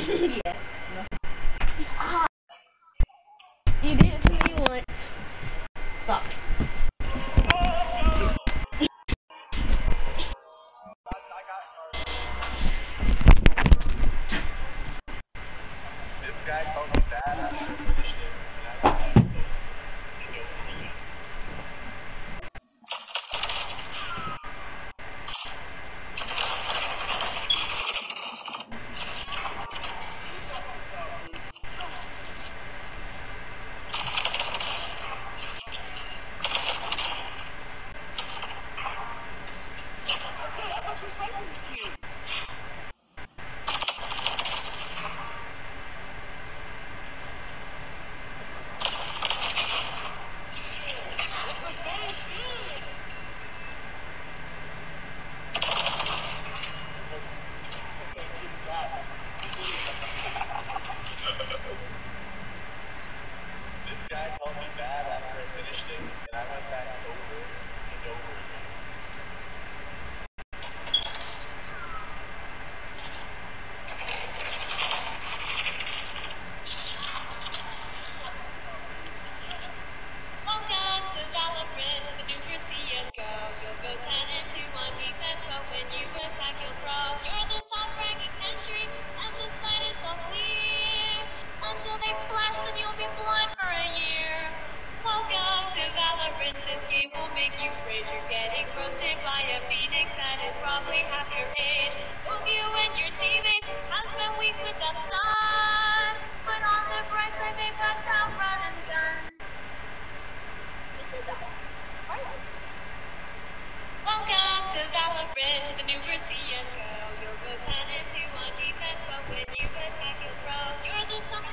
Yes. No. Ah, you did it to me once. Stop. This guy called me bad after I finished it, and I went back over and over again. This guy called me bad after I finished it, and I went back over and over again. Welcome to Valorant, the newer CSGO. You'll go 10 into 1 defense, but when you attack, you'll throw. You're the top ranking entry, and the sight is all clear. Until they flash, then you'll be blind for a year. Welcome to Valorant, this game will make you rage. You're getting roasted by a phoenix that is probably half your age. Both you and your teammates have spent weeks without sun. But on the bright side, they've got shot, run, and gun. Welcome to Valorant, the newer CSGO. You'll go 10 into 1 defense, but when you attack, you'll throw. You're the top.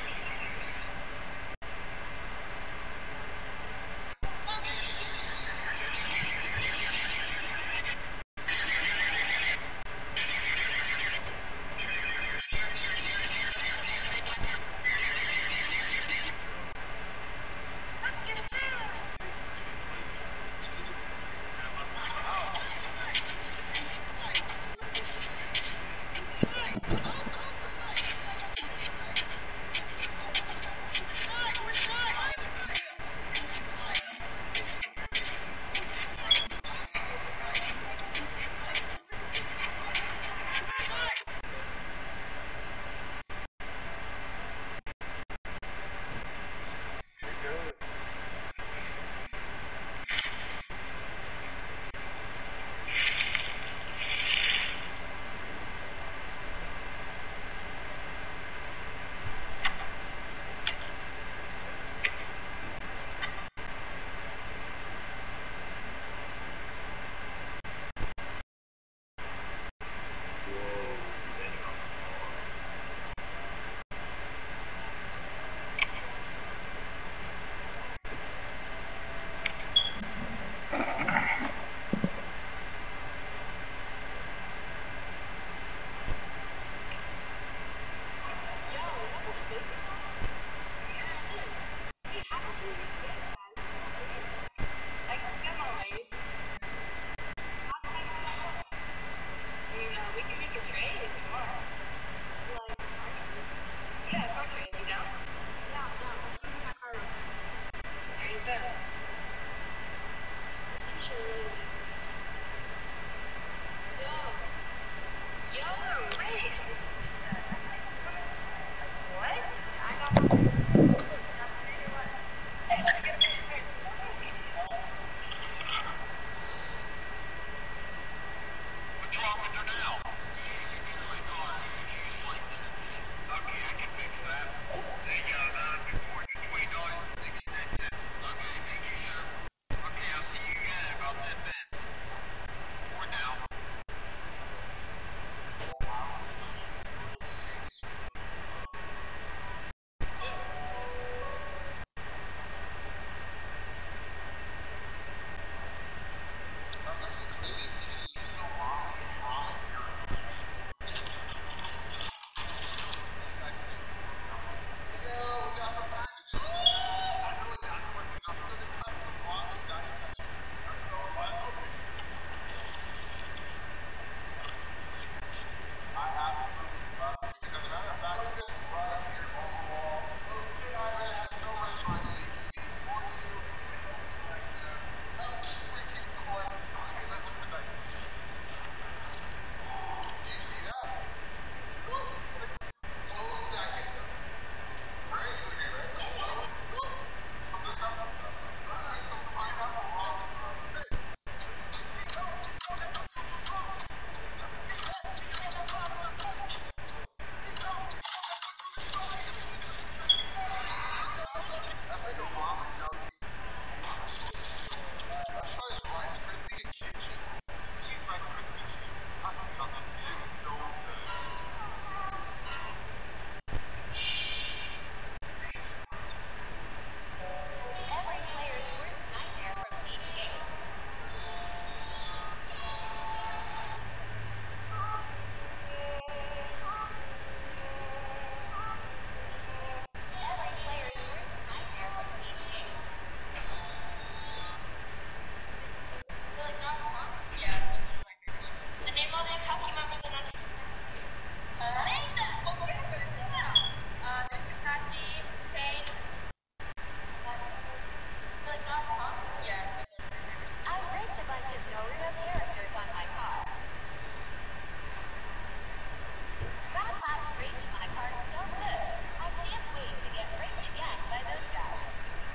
again by those guys.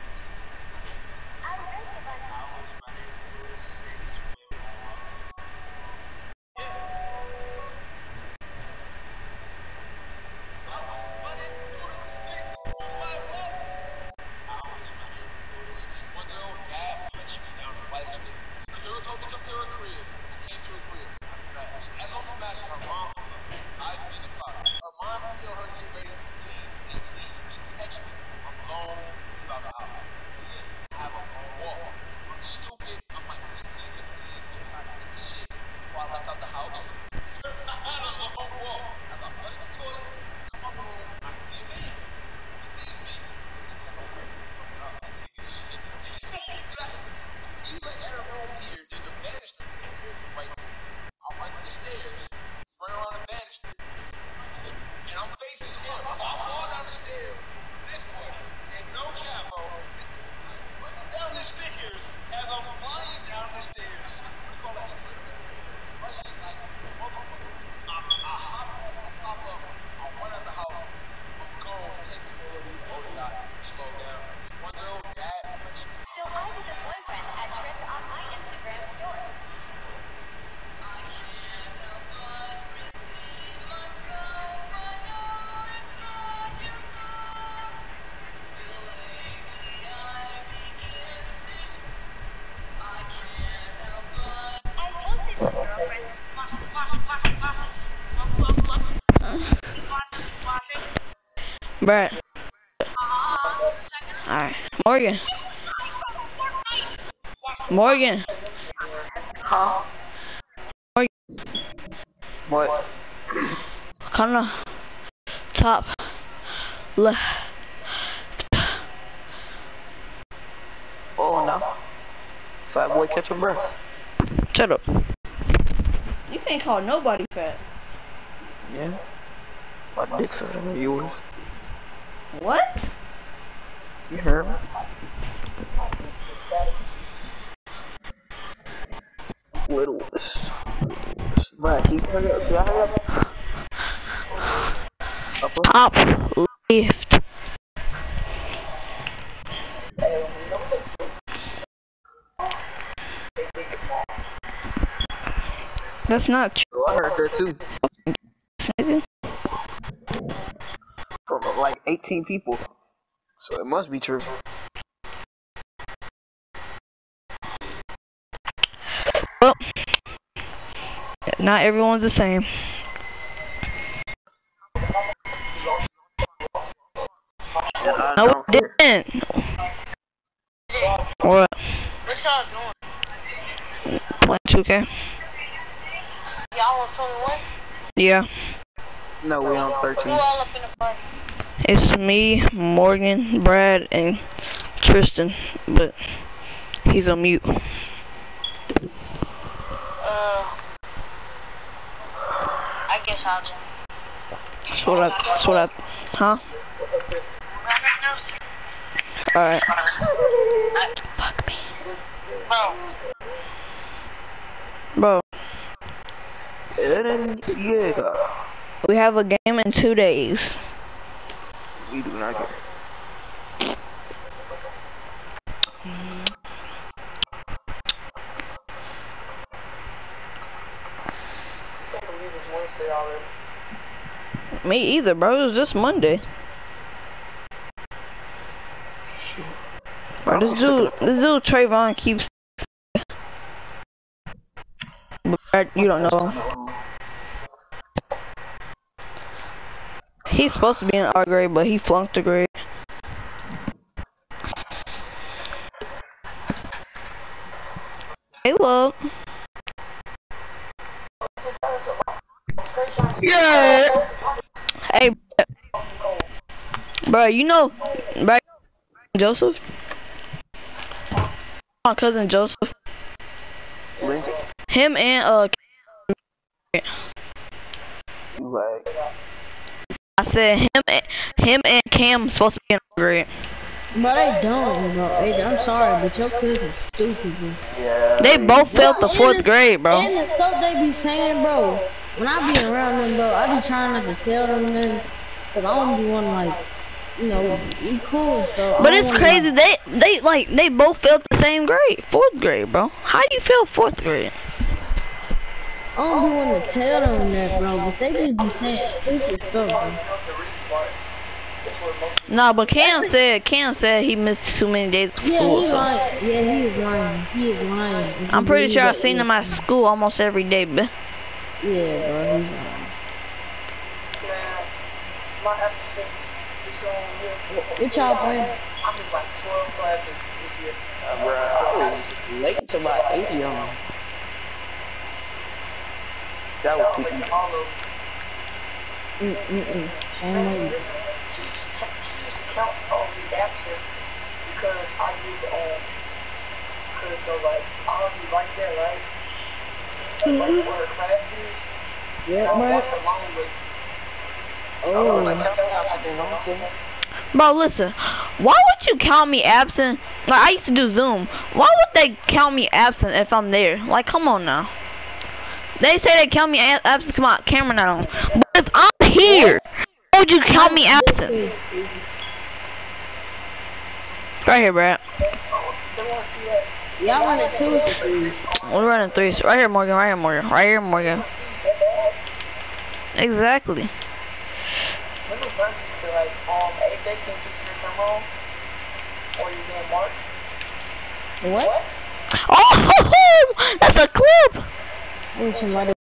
I ripped a bunch. I was running through the six with my wife. Yeah. I was running through the six with my wife. I was running through the six. One girl, dad punched me down the flight of stairs. The girl told me to come to her crib. I came to her crib. I smashed. As I'm smashing, her mom pulled up. Eyes me in the clock. Her mom can feel her getting ready to leave and leave. She texts me. I'm gone. You out the house. Yeah, I have a long walk. I'm stupid. I'm like 16, 17. I'm trying to get the shit while I left out the house. I had a long walk. As I flush the toilet, come out the room, I see a man. He sees me. He's like at a room here. There's a banister. The stairs is right there. I run to the stairs, run around the banister, and I'm facing him. So I fall down the stairs this way, and no capo, running down the stairs as I'm flying down the stairs. What do you call that? Rushing like motherfucker. I hop up, I pop up, I run out the house. I'm gone. Take me for a little bit. Oh, God. Slow down. One girl, dad punched me. So I was a boyfriend at Trip on my Instagram story. I posted with girlfriend. Brett. Alright. Morgan. Morgan. Huh? Morgan. What? Kinda top left. Oh no. Fat boy catch your breath. Shut up. You can't call nobody fat. Yeah. My dick fatter than yours. What? You heard me? Littlest. Brad, can you hurry up? Can I hurry up? Upper? Top left. That's not true. Oh, I heard that too. Nigga. From like 18 people. So it must be true. Well, not everyone's the same. And I No, don't it care. didn't. What? What y'all doing? Playing 2K? Y'all on 21? Yeah. No, we on Who 13. all up in the party? It's me, Morgan, Brad, and Tristan, but he's on mute. I guess I'll join. That's what I, huh? Alright. Fuck me. Bro, Bro, Eren Yeager. we have a game in 2 days. We do not care. Me either, bro. It was just Monday. Shit. Bro, this dude Trayvon keeps. But you don't know. He's supposed to be in our grade, but he flunked the grade. Hey, love. Yeah. Hey, bro, you know, bro, Joseph? My cousin Joseph. Lindsay. Him and, Like, I said him and Cam supposed to be in our grade. But they don't, bro. I'm sorry, but your cousin's stupid, bro. yeah. They both failed the And 4th grade, bro. And the stuff they be saying, bro. When I be around them, bro, I be trying not to tell them nothing. Cause I don't be wanting, like, you know, you cool and stuff. But it's crazy. They both failed the same grade, 4th grade, bro. How do you fail 4th grade? I don't be wanting to tell them that, bro, but they just be saying stupid stuff, bro. Nah, but Cam said he missed too many days of school. Yeah, So. lying. Yeah, he is lying. He is lying. I'm pretty sure I've seen him at school almost every day, but. Yeah, bro, he's lying. My episodes this whole year. What y'all playing? I missed like 12 classes this year. Bro, I was late to about 80 of them. That was quick. Same way. She used to count all the absent because I did because so like I'll be right there, right? Like where her classes. Yeah, I bro. walked along with. Oh, Like count me absent then, okay. Bro, listen. Why would you count me absent? Like, I used to do Zoom. Why would they count me absent if I'm there? Like, come on now. They say they count me absent because my camera not on. But if I'm here, why would you count me absent? Right here, Brad. y'all running 2s or 3s? We're running 3s. Right here, Morgan. Right here, Morgan. Right here, Morgan. Exactly. Remember Burns used to be like, AJ, can you fix your camera on? Or you getting marked? What? Oh, that's a clip. Oh, somebody